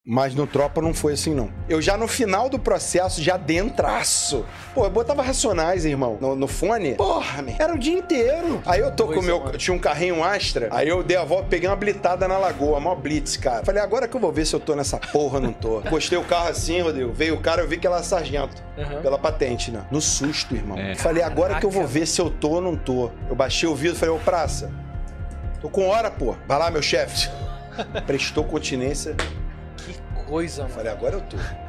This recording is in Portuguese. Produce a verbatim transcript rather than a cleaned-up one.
Mas no Tropa não foi assim, não. Eu já no final do processo, já dentraço. Pô, eu botava Racionais, irmão, no, no fone. Porra, man, era o dia inteiro. Aí eu tô com o meu... Mano. Tinha um carrinho Astra. Aí eu dei a volta, peguei uma blitada na lagoa, mó blitz, cara. Falei, agora que eu vou ver se eu tô nessa porra ou não tô. Postei o carro assim, Rodrigo. Veio o cara, eu vi que ela é sargento. Uhum. Pela patente, né? No susto, irmão. É. Falei, agora Caraca. que eu vou ver se eu tô ou não tô. Eu baixei o vidro e falei, ô, praça, tô com hora, pô. Vai lá, meu chefe. Prestou continência. Coisa, mano. Falei, agora eu tô.